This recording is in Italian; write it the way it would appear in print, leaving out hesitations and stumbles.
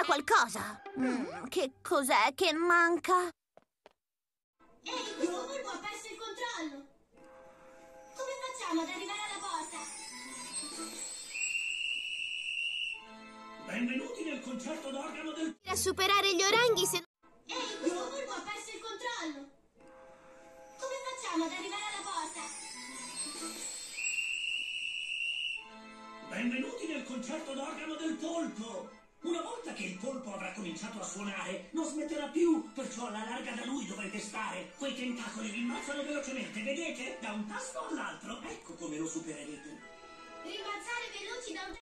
qualcosa. Che cos'è che manca? Ehi, questo polpo ha perso il controllo! Come facciamo ad arrivare alla porta? Benvenuti nel concerto d'organo del... A superare gli oranghi se... Ehi, questo polpo ha perso il controllo! Come facciamo ad arrivare alla porta? Benvenuti nel concerto d'organo del polpo! Una volta che il polpo avrà cominciato a suonare, non smetterà più, perciò alla larga da lui dovrete stare. Quei tentacoli rimbalzano velocemente, vedete? Da un tasto all'altro. Ecco come lo supererete. Rimbalzare veloci da un